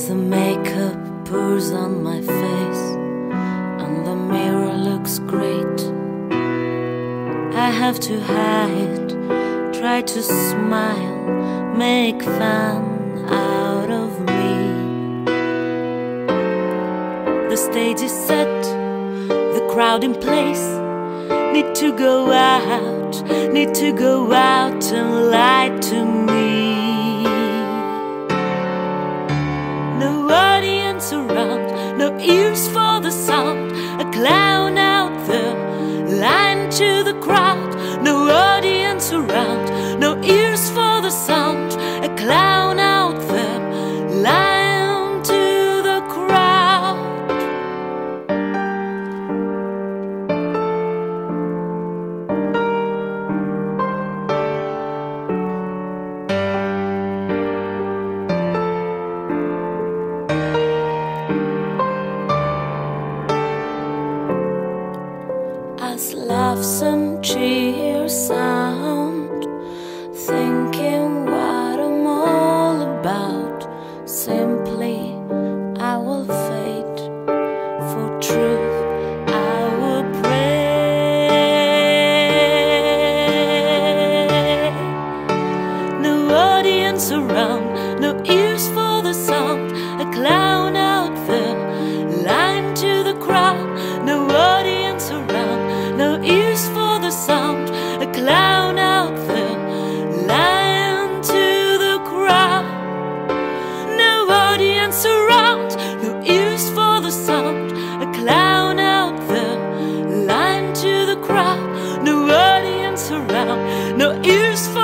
The makeup pours on my face and the mirror looks great. I have to hide, try to smile, make fun out of me. The stage is set, the crowd in place. Need to go out, need to go out and lie to me. No audience around, no ears for the sound. A clown out there, lying to the crowd. No audience around, no ears for the sound. A clown out there, lying to the crowd. As laughs and cheers sound, thinking what I'm all about. Simply I will fade, for truth I will pray. No audience around, no ears for the sound. A clown out there, lying to the crowd. No audience around, no ears for the sound. A clown out there, lying to the crowd. No audience around, no ears for the sound. A clown out there, lying to the crowd. No audience around, no ears for